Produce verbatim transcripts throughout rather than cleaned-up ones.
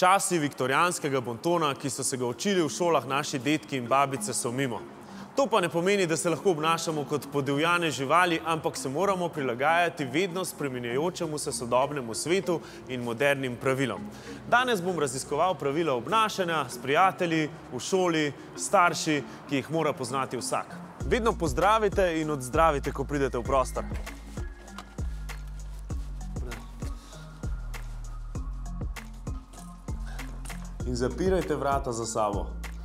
Časi viktorijanskega bontona, ki so se ga učili v šolah naši dedki in babice, so mimo. To pa ne pomeni, da se lahko obnašamo kot podivjane živali, ampak se moramo prilagajati vedno spreminjajočemu se sodobnemu svetu in modernim pravilom. Danes bom raziskoval pravila obnašanja s prijatelji, v šoli, starši, ki jih mora poznati vsak. Vedno pozdravite in odzdravite, ko pridete v prostor. In zapirajte vrata za sabo.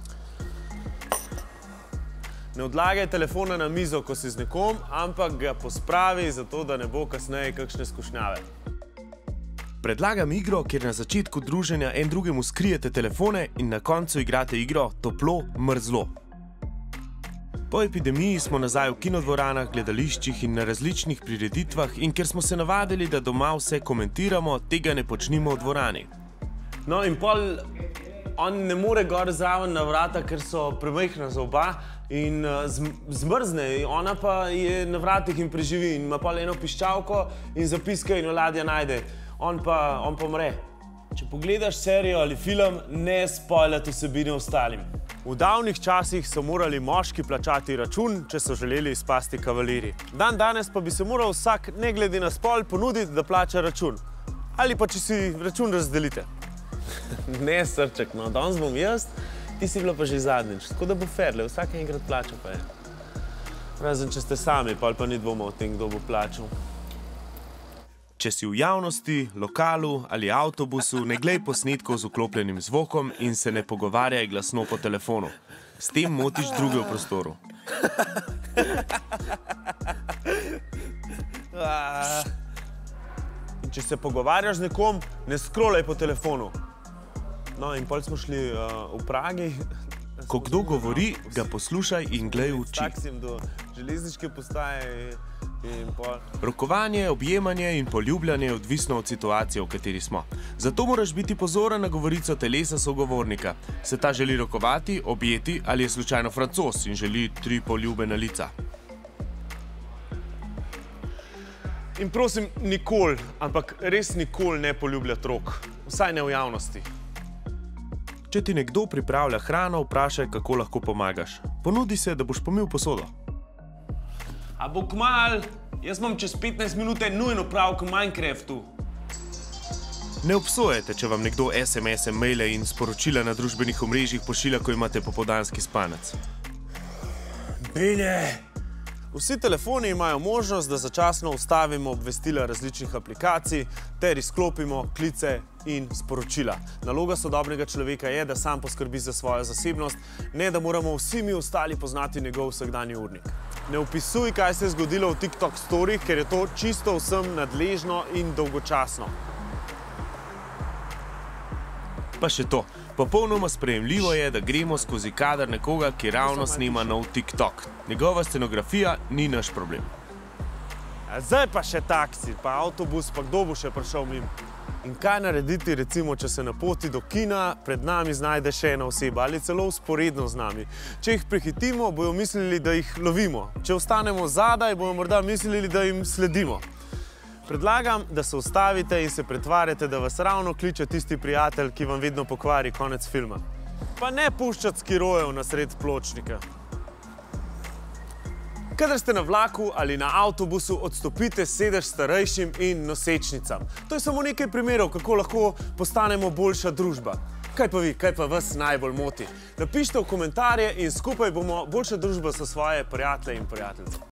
Ne odlagaj telefona na mizo, ko si z nekom, ampak ga pospravi, zato da ne bo kasneje kakšne skušnjave. Predlagam igro, kjer na začetku druženja en drugemu skrijete telefone in na koncu igrate igro toplo, mrzlo. Po epidemiji smo nazaj v kinodvoranah, gledališčih in na različnih prireditvah in ker smo se navadili, da doma vse komentiramo, tega ne počnimo v dvorani. No in pol on ne more gor zraven na vrata, ker so premajhna za oba in zmrzne, ona pa je na vratih in preživi in ima pol eno piščalko in zapiska in jo ladja najde. On pa, on pa mre. Če pogledaš serijo ali film, ne spojljati vsebine ostalim. V davnih časih so morali moški plačati račun, če so želeli izpasti kavaliri. Dan danes pa bi se moral vsak, ne glede na spol, ponuditi, da plača račun. Ali pa če si račun razdelite. Ne, srček, no, danes bom jaz, ti si bila pa že zadnjič, tako da bo fair, vsak enkrat plača pa je. Razen, če ste sami, pa ali pa ni dvoma o tem, kdo bo plačal. Če si v javnosti, lokalu ali avtobusu, ne glej posnetkov z vklopljenim zvokom in se ne pogovarjaj glasno po telefonu. S tem motiš druge v prostoru. In če se pogovarjaš z nekom, ne scrollaj po telefonu. No, in pol smo šli v Pragi. Ko kdo govori, ga poslušaj in glej v oči. S taksijem do železniške postaje in pol. Rokovanje, objemanje in poljubljanje je odvisno od situacije, v kateri smo. Zato moraš biti pozoren na govorico telesa sogovornika. Se ta želi rokovati, objeti ali je slučajno Francoz in želi tri poljubena lica. In prosim, nikoli, ampak res nikoli ne poljubljati rok. Vsaj ne v javnosti. Če ti nekdo pripravlja hrano, vprašaj, kako lahko pomagaš. Ponudi se, da boš pomil posodo. A bo kmalu, jaz imam čez petnajst minute nujno opravek v Minecraftu. Ne obsojajte, če vam nekdo es em es-e, maile in sporočila na družbenih omrežjih pošilja, ko imate popoldanski spanec. Bine! Vsi telefoni imajo možnost, da začasno ustavimo obvestila različnih aplikacij ter izklopimo klice in sporočila. Naloga sodobnega človeka je, da sam poskrbi za svojo zasebnost, ne da moramo vsi mi ostali poznati njegov vsakdanji urnik. Ne opisuj, kaj se je zgodilo v TikTok storih, ker je to čisto vsem nadležno in dolgočasno. Pa še to. Popolnoma sprejemljivo je, da gremo skozi kader nekoga, ki ravno snema nov TikTok. Njegova scenografija ni naš problem. Zdaj pa še taksi, pa avtobus, pa kdo bo še prišel mimo. In kaj narediti, recimo, če se na poti do kina pred nami znajde še ena oseba ali celo vzporedno z nami. Če jih prehitimo, bojo mislili, da jih lovimo. Če ostanemo zadaj, bojo morda mislili, da jim sledimo. Predlagam, da se ustavite in se pretvarjate, da vas ravno kliče tisti prijatelj, ki vam vedno pokvari konec filma. Pa ne puščati skirojev na sred pločnika. Kadar ste na vlaku ali na avtobusu, odstopite sedež starejšim in nosečnicam. To je samo nekaj primerov, kako lahko postanemo boljša družba. Kaj pa vi, kaj pa vas najbolj moti? Napišite v komentarje in skupaj bomo boljša družba za svoje prijatelje in prijateljice.